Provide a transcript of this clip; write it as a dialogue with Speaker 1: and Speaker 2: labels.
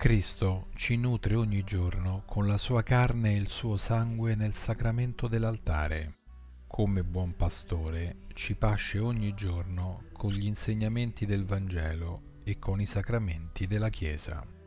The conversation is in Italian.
Speaker 1: Cristo ci nutre ogni giorno con la sua carne e il suo sangue nel sacramento dell'altare. Come buon pastore ci pasce ogni giorno con gli insegnamenti del Vangelo e con i sacramenti della Chiesa.